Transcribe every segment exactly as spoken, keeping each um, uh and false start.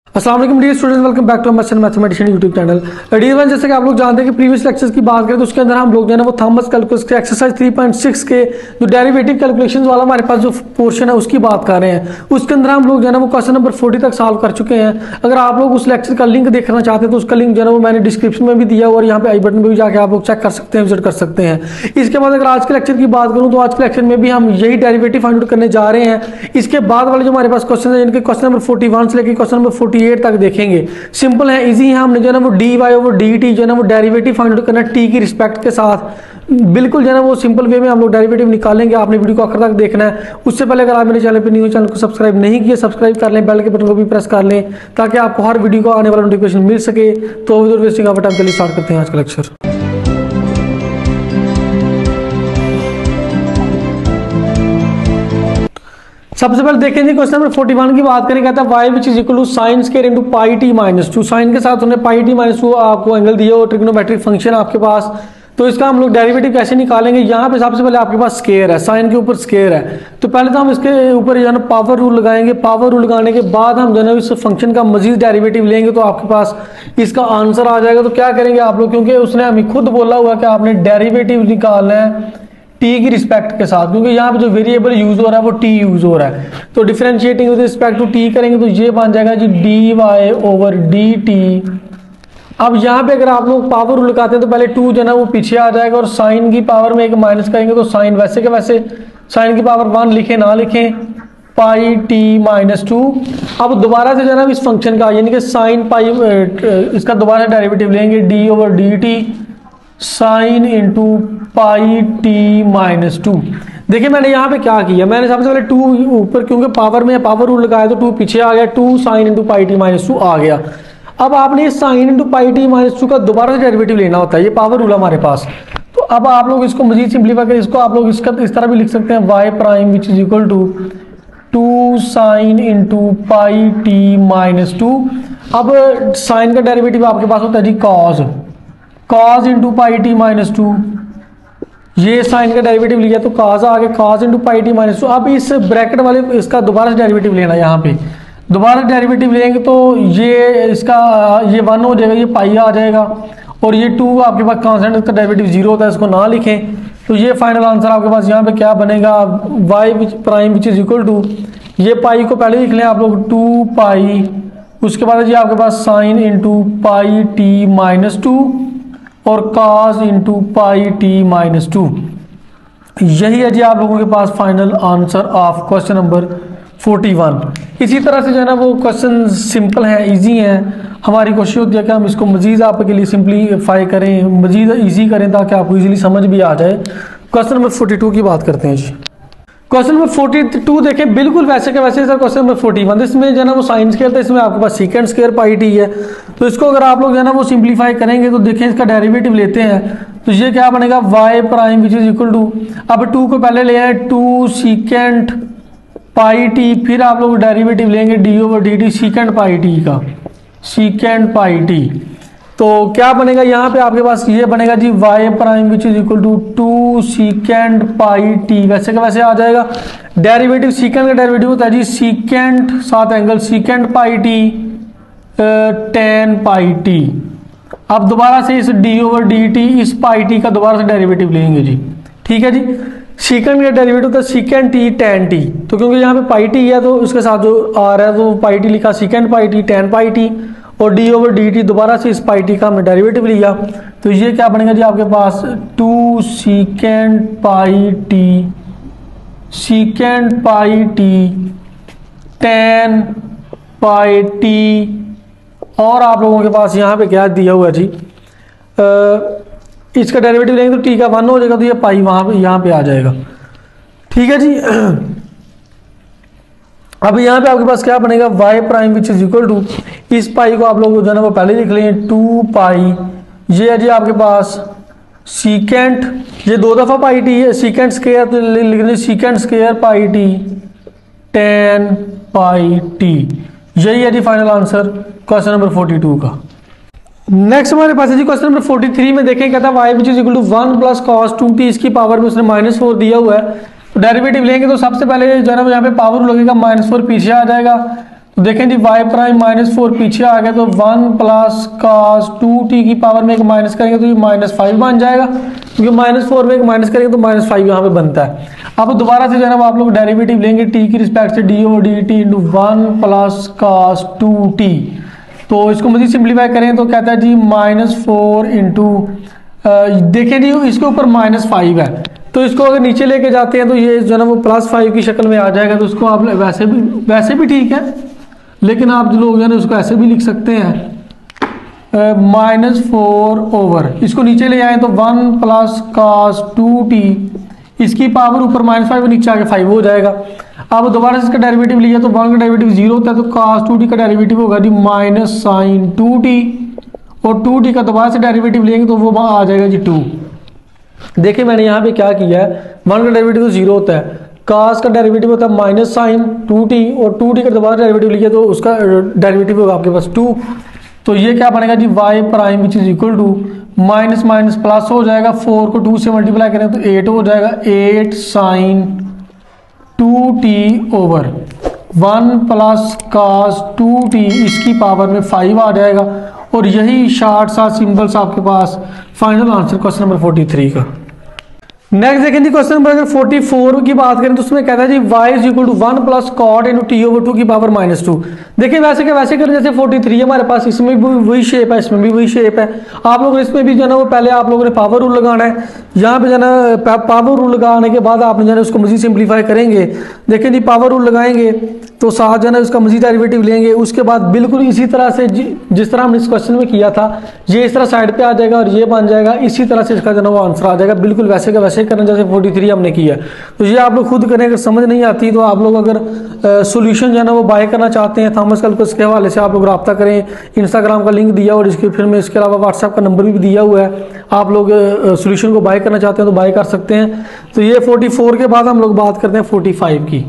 अस्सलाम वालेकुम dear students, welcome back to must mathematician YouTube channel. Dear one, जैसे कि आप लोग जानते हैं कि प्रीवियस लेक्चर्स की बात करें तो उसके अंदर हम लोग जो है ना वो थॉमस कैलकुलस के एक्सरसाइज थ्री पॉइंट सिक्स के जो डेरिवेटिव कैलकुलेशंस वाला हमारे पास जो पोर्शन है उसकी बात कर रहे हैं। उसके अंदर हम लोग जो है ना वो क्वेश्चन नंबर फोर्टी तक सॉल्व कर चुके हैं। अगर आप लोग उस लेक्चर का लिंक देखना चाहते हैं तो उसका लिंक जो है ना वो मैंने डिस्क्रिप्शन में भी दिया हुआ और यहाँ पे आई बटन में भी जाकर आप लोग चेक कर सकते हैं, विजिट कर सकते हैं। इसके बाद अगर आज के लेक्चर की बात करूँ तो आज के लेक्चर में भी हम यही डेरिवेटिव फाइंड आउट करने जा रहे हैं। इसके बाद वाले जो हमारे पास क्वेश्चन है इनके क्वेश्चन नंबर फोर्टी वन से लेकर क्वेश्चन नंबर फोर्टी एट तक देखेंगे। सिंपल है, इजी है। हमने जो है ना वो D Y over D T जो है ना वो डेरिवेटिव फाइंड आउट करना टी की रिस्पेक्ट के साथ बिल्कुल जो है ना वो सिंपल वे में हम लोग डेरिवेटिव निकालेंगे। आपने वीडियो को आखिर तक देखना है। उससे पहले अगर आप मेरे चैनल पे न्यू चैनल को सब्सक्राइब नहीं किया, सब्सक्राइब कर लें, बेल के बटन को भी प्रेस कर लें ताकि आपको हर वीडियो को आने वाला नोटिफिकेशन मिल सके। तो विदाउट वेस्टिंग ऑफ टाइम चलिए स्टार्ट करते हैं आज का लेक्चर। सबसे पहले देखें जी क्वेश्चन नंबर फोर्टी वन की बात करें। कहता है y which is equal to sine square into pi T minus two. Sine के साथ उन्हें पाई टी माइनस टू आपको एंगल दिया और ट्रिग्नोमेट्रिक फंक्शन आपके पास। तो इसका हम लोग डेरिवेटिव कैसे निकालेंगे। यहाँ पे सबसे पहले आपके पास स्क्वायर है, साइन के ऊपर स्क्वायर है। तो पहले तो हम इसके ऊपर जो है ना पावर रूल लगाएंगे। पावर रूल लगाने के बाद हम जो है ना इस फंक्शन का मजीद डेरिवेटिव लेंगे तो आपके पास इसका आंसर आ जाएगा। तो क्या करेंगे आप लोग, क्योंकि उसने हमें खुद बोला हुआ कि आपने डेरिवेटिव निकालना है टी की रिस्पेक्ट के साथ, क्योंकि यहाँ पे जो वेरिएबल यूज हो रहा है वो टी यूज हो रहा है। तो differentiating with respect to T करेंगे तो ये बन जाएगा जी D Y over D T. अब यहाँ पे अगर आप लोग पावर रूल लगाते हैं तो पहले टू जो है ना वो पीछे आ जाएगा और साइन की पावर में एक माइनस करेंगे तो साइन वैसे के वैसे, साइन की पावर वन लिखे ना लिखें, पाई टी माइनस टू। अब दोबारा से जो है ना इस फंक्शन का यानी कि साइन पाई इसका दोबारा डेरिवेटिव लेंगे D over D T sine into pi T minus two. देखिए मैंने यहाँ पे क्या किया, मैंने सबसे पहले टू ऊपर क्योंकि पावर में पावर रूल लगाया तो टू पीछे आ गया, two sine into pi T minus two आ गया। अब आपने इस sine into pi T minus two का दोबारा से डेरिवेटिव लेना होता है, ये पावर रूल हमारे पास। तो अब आप लोग इसको मजीद सिंप्लीफाई करें, इसको आप लोग इसका इस तरह भी लिख सकते हैं Y prime which is equal to two sine into pi T minus two. अब साइन का डेरिवेटिव आपके पास होता है जी cos, cos into pi T minus two. ये साइन का डेरिवेटिव लिया तो कॉज आ गया, cos into pi T minus two. अब इस ब्रैकेट वाले इसका दोबारा से डेरिवेटिव लेना, यहाँ पे दोबारा डेरिवेटिव लेंगे तो ये इसका ये वन हो जाएगा, ये पाई आ जाएगा और ये टू आपके पास कांस्टेंट, इसका डेरिवेटिव जीरो होता है, इसको ना लिखें। तो ये फाइनल आंसर आपके पास यहाँ पे क्या बनेगा, Y which prime which is equal to, ये पाई को पहले लिख लें आप लोग टू पाई, उसके बाद जी आपके पास sine into pi T minus two और cos into pi T minus two. यही है जी आप लोगों के पास final answer of question number forty one. इसी तरह से जो है ना वो क्वेश्चन सिंपल है, इजी है। हमारी कोशिश होती है कि हम इसको मजीद आपके लिए सिंपलीफाई करें, मजीद इजी करें ताकि आपको इजीली समझ भी आ जाए। क्वेश्चन नंबर फोर्टी टू की बात करते हैं जी। क्वेश्चन नंबर फोर्टी टू देखें, बिल्कुल वैसे के वैसे sir question number forty one. इसमें जो है ना वो साइन स्क्वायर था, इसमें आपके पास सीकेंड स्क्वायर पाई टी है। तो इसको अगर आप लोग जो है ना वो सिंप्लीफाई करेंगे तो देखें इसका डेरिवेटिव लेते हैं तो ये क्या बनेगा Y prime which is equal to, अब टू को पहले ले आए टू सीकेंड पाई टी, फिर आप लोग डेरिवेटिव लेंगे D over D T secant pi T का, सीकेंड पाई टी। तो क्या बनेगा यहाँ पे आपके पास ये बनेगा जी Y prime which is equal to two secant pi T, वैसे का वैसे आ जाएगा। डेरिवेटिव सीकेंड का डेरिवेटिव होता है जी सीकेंड साथ angle secant pi T tan pi T. अब दोबारा से इस डी ओवर डी टी इस पाई टी का दोबारा से डेरिवेटिव लेंगे जी, ठीक है जी। सीकेंड का डेरिवेटिव होता है सीकेंड टी टेन टी, तो क्योंकि यहाँ पे पाई टी है तो उसके साथ जो आ रहा है तो पाई टी लिखा secant pi T tan pi T और डी ओवर डी टी दोबारा से इस पाई टी का हमने डेरिवेटिव लिया। तो ये क्या बनेगा जी आपके पास two secant pi T secant pi T tan pi T और आप लोगों के पास यहाँ पे क्या दिया हुआ है जी, आ, इसका डेरिवेटिव लेंगे तो टी का वन हो जाएगा तो ये पाई वहाँ पे यहाँ पे आ जाएगा, ठीक है जी। अब यहाँ पे आपके पास क्या बनेगा Y prime which is equal to, इस पाई को आप लोग जो है ना वो पहले लिख लें टू पाई, ये है जी आपके पास सीकेंट, ये दो दफ़ा पाई टी है, सीकेंट स्क्वायर तो लिख लें secant square pi T tan pi T. यही है जी final answer question number forty two का। नेक्स्ट हमारे पास है जी क्वेश्चन नंबर फोर्टी थ्री में देखें, कहता है Y which is equal to one plus cos two T, इसकी पावर में उसने माइनस फोर दिया हुआ है। तो डेरिवेटिव लेंगे तो सबसे पहले जो है ना यहाँ पे पावर लगेगा माइनस फोर पीछे आ जाएगा, तो देखें जी वाई प्राइम माइनस फोर पीछे आ गया, तो one plus cos two T की पावर में एक माइनस करेंगे तो ये माइनस फाइव बन जाएगा, क्योंकि माइनस फोर में एक माइनस करेंगे तो माइनस फाइव यहाँ पे बनता है। अब दोबारा से जो है ना आप लोग डेरिवेटिव लेंगे टी की रिस्पेक्ट से, D O D T into one plus cos two T. तो इसको मजीद सिंप्लीफाई करें तो कहता है जी माइनस फोर इंटू, देखें जी इसके ऊपर माइनस फाइव है, तो इसको अगर नीचे लेके जाते हैं तो ये जो है ना वो प्लस फाइव की शक्ल में आ जाएगा। तो उसको आप वैसे भी वैसे भी ठीक है, लेकिन आप जो लोग हैं ना उसको ऐसे भी लिख सकते हैं माइनस फोर ओवर, इसको नीचे ले आए तो one plus cos two T, इसकी पावर ऊपर माइनस फाइव नीचे आके फाइव हो जाएगा। अब दोबारा से इसका डेरिवेटिव लिया तो वन का डेरिवेटिव जीरो होता है, तो कास टू टी का डेरिवेटिव होगा जी माइनस साइन टू टी, और टू टी का दोबारा से डेरिवेटिव लेंगे तो वो आ जाएगा जी टू। देखिए मैंने यहाँ पे क्या किया है, वन का डेरिवेटिव तो जीरो होता है, कास का डेरिवेटिव होता है माइनस साइन टू टी, और टू टी का दोबारा डेरिवेटिव लिया तो उसका डेरिवेटिव होगा आपके पास टू। तो ये क्या बनेगा जी Y prime which is equal to minus minus plus हो जाएगा, फोर को टू से मल्टीप्लाई करें तो एट हो जाएगा, eight sine two T over one plus cos two T, इसकी पावर में फाइव आ जाएगा। और यही शार्ट सा सिंबल्स आपके पास final answer question number forty three का। नेक्स्ट देखें जी क्वेश्चन नंबर अगर फोर्टी फोर की बात करें तो उसमें कहता है जी y is equal to one plus cot into T over two की पावर माइनस टू। देखिए वैसे के वैसे करें जैसे फोर्टी थ्री हमारे पास, इसमें भी वही शेप है, इसमें भी वही शेप है। आप लोग इसमें भी जो है ना वो पहले आप लोगों ने पावर रूल लगाना है, यहाँ पे जो है ना पावर रूल लगाने के बाद आपने जो है उसको मजीद सिंप्लीफाई करेंगे। देखें जी पावर रूल लगाएंगे तो साथ जो है ना उसका मजीद डेरिवेटिव लेंगे, उसके बाद बिल्कुल इसी तरह से जिस तरह हमने इस क्वेश्चन में किया था, ये इस तरह साइड पे आ जाएगा और ये बन जाएगा, इसी तरह से इसका जो है वो आंसर आ जाएगा, बिल्कुल वैसे का वैसे करना जैसे फोर्टी थ्री हमने किया। तो ये आप लोग खुद करें, अगर समझ नहीं आती तो आप लोग अगर सॉल्यूशन जो है ना वो बाय करना चाहते हैं थॉमस कैलकुलस के हवाले से आप लोग रब्ता करें, इंस्टाग्राम का लिंक दिया और डिस्क्रिप्शन में, इसके अलावा व्हाट्सएप का नंबर भी दिया हुआ है, आप लोग सॉल्यूशन को बाय करना चाहते हैं तो बाय कर सकते हैं। तो ये फोर्टी फोर के बाद हम लोग बात करते हैं फोर्टी फाइव की।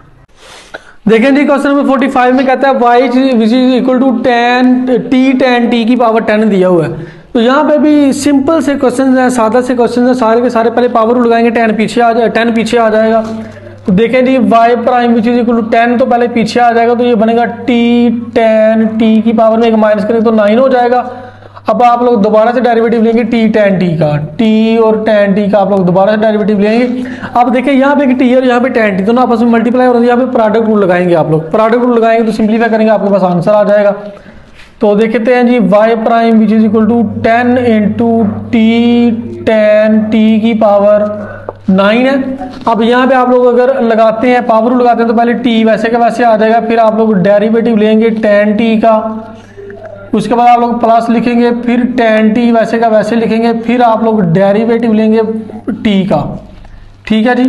देखें जी क्वेश्चन नंबर फोर्टी फाइव में कहता है y which is equal to ten T tan T की पावर टेन दिया हुआ है। तो यहाँ पे भी सिंपल से क्वेश्चन है, सादा से क्वेश्चन है, सारे के सारे पहले पावर लगाएंगे, टेन पीछे आ जाए टेन पीछे आ जाएगा। तो देखें जी y prime which is equal to ten तो पहले पीछे आ जाएगा, तो ये बनेगा टी टेन टी की पावर में एक माइनस करेंगे तो नाइन हो जाएगा। अब आप लोग दोबारा से डेरिवेटिव लेंगे टी टेन टी का, टी और टेन टी का आप लोग दोबारा से डेरिवेटिव लेंगे। अब देखिए यहाँ पे टी और यहाँ पे टेन टी दोनों आपस में मल्टीप्लाई हो रहा है, यहाँ पे प्रोडक्ट रूल लगाएंगे आप लोग, प्रोडक्ट रूल लगाएंगे तो सिंप्लीफाई करेंगे आपके पास आंसर आ जाएगा। तो देखते हैं जी y prime which is equal to ten into T tan T की पावर नाइन है। अब यहाँ पे आप लोग अगर लगाते हैं पावर रूल लगाते हैं तो पहले t वैसे का वैसे आ जाएगा, फिर आप लोग डेरिवेटिव लेंगे टेन टी का, उसके बाद आप लोग प्लस लिखेंगे, फिर टेन टी वैसे का वैसे लिखेंगे, फिर आप लोग डेरिवेटिव लेंगे टी का। ठीक है जी,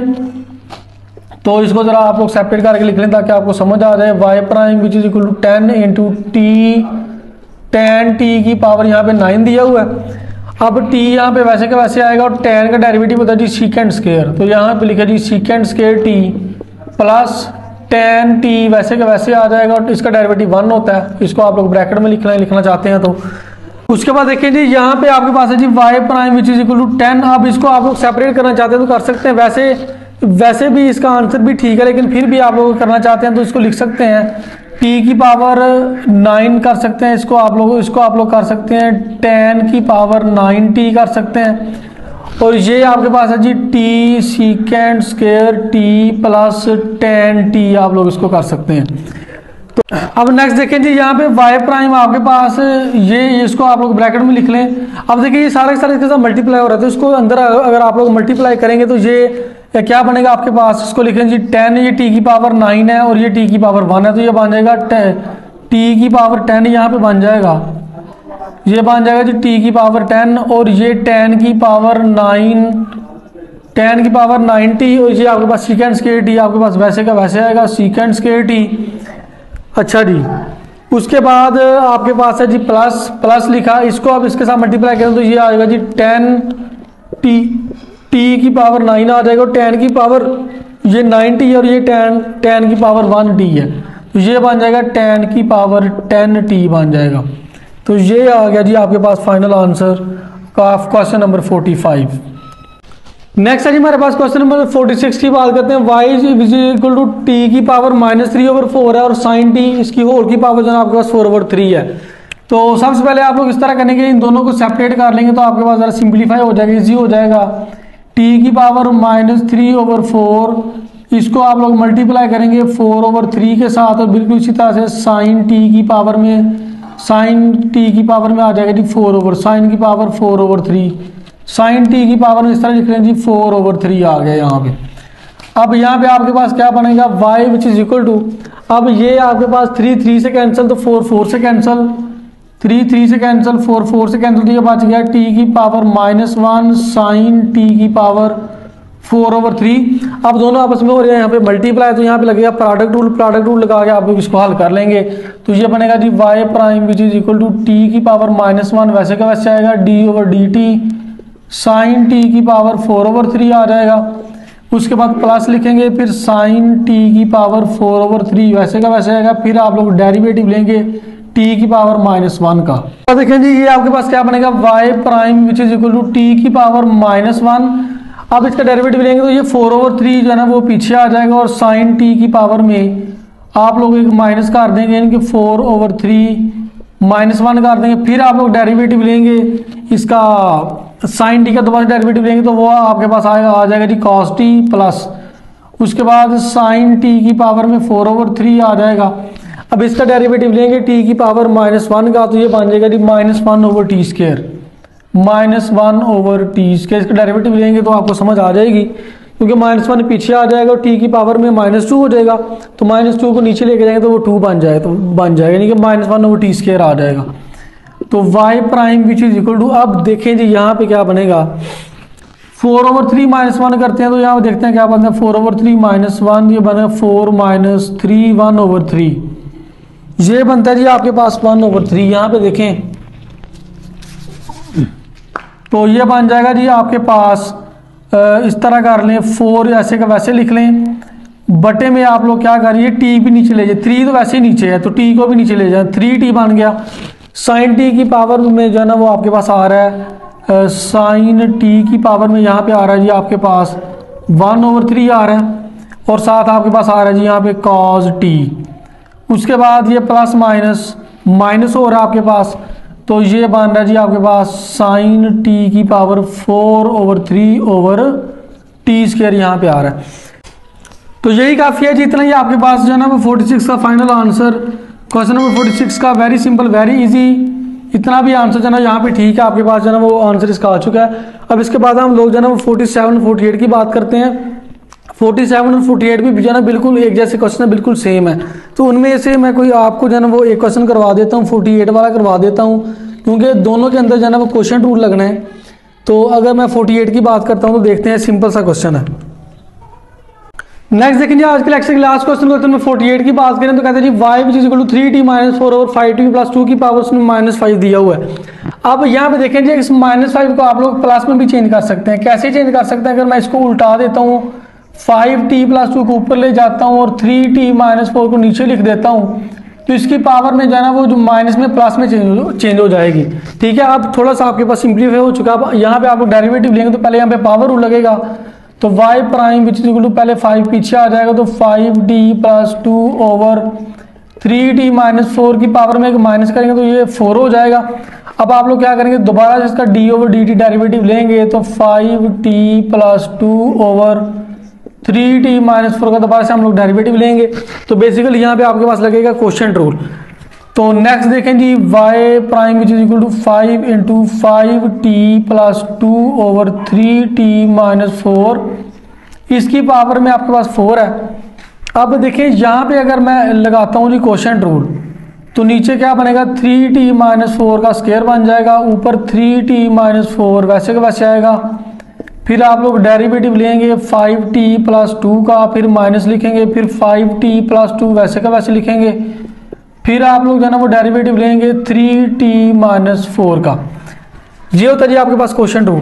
तो इसको जरा आप लोग सेपरेट करके लिख लें ताकि आपको समझ आ जाए। y prime which is equal to ten into T tan T की पावर यहाँ पे नाइन दिया हुआ है। अब t यहाँ पे वैसे का वैसे आएगा और टेन का डेरिवेटिव होता है जी सीकेंड स्केयर, तो यहाँ पे लिखा जी secant square T plus tan T वैसे का वैसे आ जाएगा और इसका डेरिवेटिव वन होता है। इसको आप लोग ब्रैकेट में लिखना लिखना चाहते हैं तो उसके बाद देखिए जी यहाँ पे आपके पास है जी y prime which is equal to ten. अब इसको आप लोग सेपरेट करना चाहते हैं तो कर सकते हैं, वैसे वैसे भी इसका आंसर भी ठीक है, लेकिन फिर भी आप लोग करना चाहते हैं तो इसको लिख सकते हैं t की पावर नाइन कर सकते हैं, इसको आप लोग इसको आप लोग कर सकते हैं टेन की पावर नाइन टी कर सकते हैं। और ये आपके पास है जी T secant square T plus tan T, आप लोग इसको कर सकते हैं। तो अब नेक्स्ट देखें जी यहाँ पे y प्राइम आपके पास ये इसको आप लोग ब्रैकेट में लिख लें। अब देखिए ये सारे सारे इसके साथ मल्टीप्लाई हो रहा है, तो इसको अंदर अगर आप लोग मल्टीप्लाई करेंगे तो ये क्या बनेगा आपके पास, इसको लिखें जी टेन, ये t की पावर नाइन है और ये t की पावर वन है, तो ये बन जाएगा t की पावर टेन यहाँ पे बन जाएगा, ये बन जाएगा जी t की पावर टेन और ये टेन की पावर नाइन टेन की पावर नाइनटी और ये आपके पास सीकेंड स्केयर टी आपके पास वैसे का वैसे आएगा सीकेंड स्केयर टी। अच्छा जी, उसके बाद आपके पास है जी प्लस प्लस लिखा, इसको आप इसके साथ मल्टीप्लाई करें तो ये आएगा जी टेन टी टी की पावर नाइन आ जाएगा और टेन की पावर ये नाइनटी और ये टेन टेन की पावर वन टी है, तो ये बन जाएगा टेन की पावर टेन टी बन जाएगा। तो ये आ गया जी आपके पास फाइनल आंसर का question number forty five. Next है जी हमारे पास क्वेश्चन नंबर छियालीस की बात करते हैं। y is equal to T की power minus three over four है और साइन टी इसकी होल की पावर जो है आपके पास फोर ओवर थ्री है। तो सबसे पहले आप लोग इस तरह करने के इन दोनों को सेपरेट कर लेंगे तो आपके पास ज़रा सिंप्लीफाई हो जाएगा, इजी हो जाएगा। टी की power minus three over four इसको आप लोग मल्टीप्लाई करेंगे फोर ओवर थ्री के साथ और बिल्कुल इसी तरह से साइन टी की पावर में साइन टी की पावर में आ जाएगा जी फोर ओवर साइन की power four over three sine T की पावर में इस तरह लिख रहे हैं जी फोर ओवर थ्री आ गया यहाँ पे। अब यहाँ पे आपके पास क्या बनेगा y which is equal to, अब ये आपके पास थ्री थ्री से कैंसिल तो फोर फोर से कैंसिल, थ्री थ्री से कैंसिल फोर फोर से कैंसिल, तो ये बच गया t की power minus one sine T की पावर फोर ओवर थ्री। अब दोनों आपस में हो रहे हैं यहाँ पे मल्टीप्लाई, तो यहाँ पे लगेगा प्रोडक्ट रूल, प्रोडक्ट रूल लगा के आप लोग इसको हल कर लेंगे। तो ये बनेगा जी y prime which is equal to T की पावर माइनस वन वैसे का वैसे आएगा d over D T sine T की पावर फोर ओवर थ्री आ जाएगा। उसके बाद प्लस लिखेंगे फिर साइन टी की पावर फोर ओवर थ्री वैसे का वैसे आएगा। फिर आप लोग डेरिवेटिव लेंगे टी की पावर माइनस वन का। तो देखें जी ये आपके पास क्या बनेगा Y prime which is equal to T की पावर माइनस वन। अब इसका डेरिवेटिव लेंगे तो ये फोर ओवर थ्री जो है ना वो पीछे आ जाएगा और साइन टी की पावर में आप लोग एक माइनस कर देंगे इनके four over three minus one कर देंगे। फिर आप लोग डेरिवेटिव लेंगे इसका साइन टी का दोबारा डेरिवेटिव लेंगे तो वो आपके पास आएगा आ जाएगा जी कॉस टी प्लस उसके बाद साइन टी की पावर में फोर ओवर थ्री आ जाएगा। अब इसका डेरिवेटिव लेंगे टी की पावर माइनस वन का तो ये बन जाएगा जी minus one over t square minus one over t square. इसका डेरिवेटिव लेंगे तो आपको समझ आ जाएगी क्योंकि माइनस वन पीछे आ जाएगा और टी की पावर में माइनस टू हो जाएगा तो माइनस टू को नीचे लेके जाएंगे तो वो टू बन जाएगा तो बन जाएगा यानी कि minus one over t square आ जाएगा। तो y prime which is equal to, अब देखें जी यहाँ पे क्या बनेगा four over three minus one करते हैं तो यहाँ देखते हैं क्या बनता है four over three minus one ये बनेगा four minus three one over three ये बनता है जी आपके पास वन ओवर थ्री। यहाँ पे देखें तो ये बन जाएगा जी आपके पास इस तरह कर लें फोर ऐसे का वैसे लिख लें बटे में आप लोग क्या करिए टी भी नीचे ले जाए, थ्री तो वैसे ही नीचे है तो टी को भी नीचे ले जाए, थ्री टी बन गया। साइन टी की पावर में जो है ना वो आपके पास आ रहा है साइन टी की पावर में यहाँ पे आ रहा है जी आपके पास वन ओवर थ्री आ रहा है और साथ आपके पास आ रहा है जी यहाँ पे कॉस टी। उसके बाद ये प्लस माइनस माइनस हो रहा है आपके पास तो ये बन रहा है जी आपके पास साइन टी की power four over three over t square यहाँ पे आ रहा है। तो यही काफ़ी है जी, इतना ही आपके पास जो है ना वो फोर्टी सिक्स का final answer question number forty six का वेरी सिंपल वेरी इजी। इतना भी आंसर जो है ना यहाँ पे ठीक है आपके पास जो है ना वो आंसर इसका आ चुका है। अब इसके बाद हम लोग जो है ना वो फोर्टी सेवन फोर्टी एट की बात करते हैं। फोर्टी सेवन और फोर्टी एट भी जो है ना बिल्कुल एक जैसे क्वेश्चन है, बिल्कुल सेम है। तो उनमें से मैं कोई आपको जो है ना वो एक क्वेश्चन करवा देता हूँ, फोर्टी एट वाला करवा देता हूँ क्योंकि दोनों के अंदर जो है ना वो क्वेश्चन रूल लगना है। तो अगर मैं फोर्टी एट की बात करता हूँ तो देखते हैं सिंपल सा क्वेश्चन है। नेक्स्ट देखेंगे आज के लेक्चर के लास्ट क्वेश्चन क्वेश्चन में फोर्टी एट की बात करें तो कहते हैं जी y which is equal to three t minus four over five t plus two की पावर उसमें माइनस फाइव दिया हुआ है। अब यहाँ पे देखें जी इस माइनस फाइव को आप लोग प्लस में भी चेंज कर सकते हैं। कैसे चेंज कर सकते हैं, अगर मैं इसको उल्टा देता हूँ फाइव टी प्लस टू को ऊपर ले जाता हूँ और थ्री टी माइनस फोर को नीचे लिख देता हूँ तो इसकी पावर में जाना वो जो माइनस में प्लस में चेंज चेंज हो जाएगी। ठीक है, अब थोड़ा सा आपके पास सिंप्लीफाई हो चुका है। अब यहाँ पे आप लोग डेरिवेटिव लेंगे तो पहले यहाँ पे पावर रूल लगेगा तो y prime which is equal to पहले फाइव पीछे आ जाएगा तो five d plus two over three t minus four की पावर में एक माइनस करेंगे तो ये फोर हो जाएगा। अब आप लोग क्या करेंगे दोबारा से इसका d over D t derivative लेंगे तो five t plus two over three t minus four का दोबारा से हम लोग डेरिवेटिव लेंगे तो बेसिकली यहाँ पे आपके पास लगेगा क्वोशिएंट रूल। तो नेक्स्ट देखें जी y prime which is equal to five into five t plus two over three t minus four इसकी पावर में आपके पास फोर है। अब देखिए यहाँ पे अगर मैं लगाता हूँ जी क्वोशिएंट रूल तो नीचे क्या बनेगा थ्री टी माइनस फोर का स्क्वायर बन जाएगा, ऊपर थ्री टी माइनस फोर वैसे का वैसे आएगा। फिर आप लोग डेरिवेटिव लेंगे फाइव टी प्लस टू का, फिर माइनस लिखेंगे, फिर फाइव टी प्लस टू वैसे का वैसे लिखेंगे। फिर आप लोग जो है ना वो डेरिवेटिव लेंगे थ्री टी माइनस फोर का। ये होता है जी आपके पास क्वोशिएंट रूल।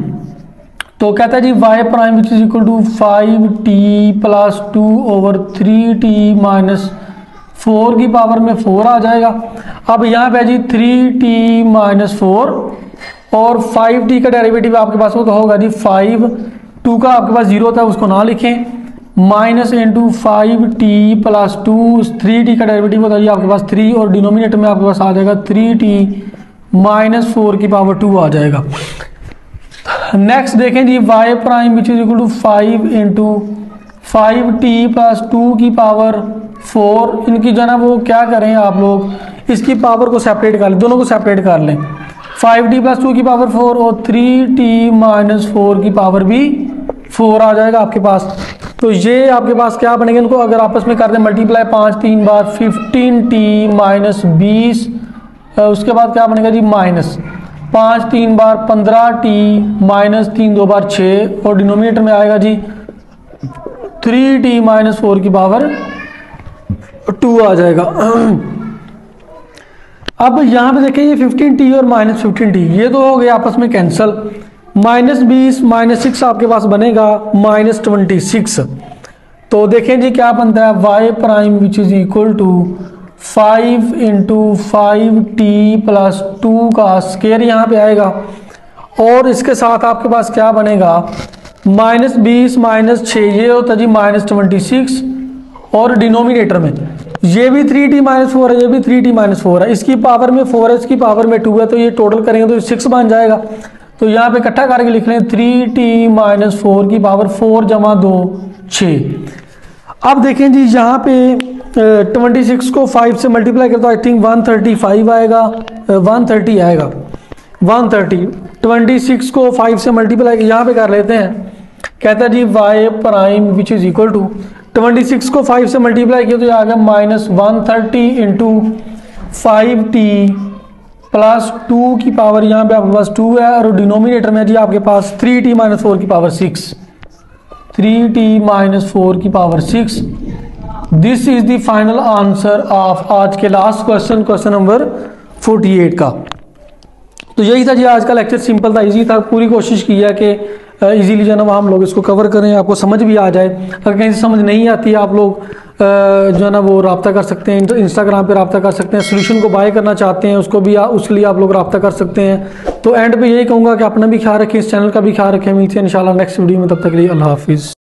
तो कहता है जी y prime which is equal to five t plus two over three t minus four की पावर में फोर आ जाएगा। अब यहाँ पे जी थ्री टी माइनस फोर और फाइव टी का डेरिवेटिव आपके पास होगा जी फाइव टू टू का आपके पास जीरो होता है उसको ना लिखें, minus into five t plus two, three t का डेरिवेटिव होता है जी आपके पास थ्री, और डिनोमिनेटर में आपके पास आ जाएगा थ्री टी माइनस फोर की पावर टू आ जाएगा। नेक्स्ट देखें जी Y prime which is equal to five into five t plus two की पावर फोर, इनकी जो है ना वो क्या करें आप लोग इसकी पावर को सेपरेट कर लें, दोनों को सेपरेट कर लें, फाइव टी प्लस टू की पावर फोर और थ्री टी माइनस फोर की पावर भी फोर आ जाएगा आपके पास। तो ये आपके पास क्या बनेगा, इनको अगर आपस में कर दें मल्टीप्लाई पाँच तीन बार फिफ्टीन टी माइनस बीस, उसके बाद क्या बनेगा जी माइनस पाँच तीन बार पंद्रह टी माइनस तीन दो बार छः, और डिनोमिनेटर में आएगा जी थ्री टी माइनस फोर की पावर टू आ जाएगा। अब यहाँ पे देखें ये फिफ्टीन टी और माइनस फिफ्टीन टी ये तो हो गए आपस में कैंसल, माइनस बीस माइनस सिक्स आपके पास बनेगा माइनस ट्वेंटी सिक्स। तो देखें जी क्या बनता है y prime which is equal to five into five t plus two का स्केयर यहाँ पे आएगा, और इसके साथ आपके पास क्या बनेगा माइनस बीस माइनस छः ये होता है जी माइनस ट्वेंटी सिक्स, और डिनोमिनेटर में ये भी थ्री टी माइनस फोर है, ये भी थ्री टी माइनस फोर है, इसकी पावर में फोर है इसकी पावर में टू है, तो ये टोटल करेंगे तो सिक्स बन जाएगा। तो यहाँ पे इकट्ठा करके लिख लें थ्री टी माइनस फोर की पावर फोर जमा दो छः। अब देखें जी यहाँ पे ट्वेंटी सिक्स को फाइव से मल्टीप्लाई कर तो I think one thirty five आएगा, वन थर्टी आएगा वन थर्टी, ट्वेंटी सिक्स को फाइव से मल्टीप्लाई यहाँ पे कर लेते हैं, कहता है जी Y prime which is equal to twenty six को फाइव से मल्टीप्लाई किया तो ये आ गया minus one thirty into five t plus two की पावर यहाँ पे आपके पास टू है, और डिनोमिनेटर में जी आपके पास थ्री टी माइनस फोर की power six, three t minus four की power six. This is the final answer of आज के last question, question number forty eight का। तो यही था जी आज का लेक्चर, सिंपल था, इजी था, पूरी कोशिश की है कि इजीली जो है ना हम लोग इसको कवर करें, आपको समझ भी आ जाए। अगर कहीं से समझ नहीं आती आप लोग जो है ना वो रब्ता कर सकते हैं, इंस्टाग्राम पे रब्ता कर सकते हैं, सोल्यूशन को बाय करना चाहते हैं उसको भी उसके लिए आप लोग रब्ता कर सकते हैं। तो एंड पे यही कहूँगा कि अपना भी ख्याल रखें, इस चैनल का भी ख्याल रखें। मिलते हैं इंशाल्लाह नेक्स्ट वीडियो में, तब तक के लिए अल्लाह हाफिज़।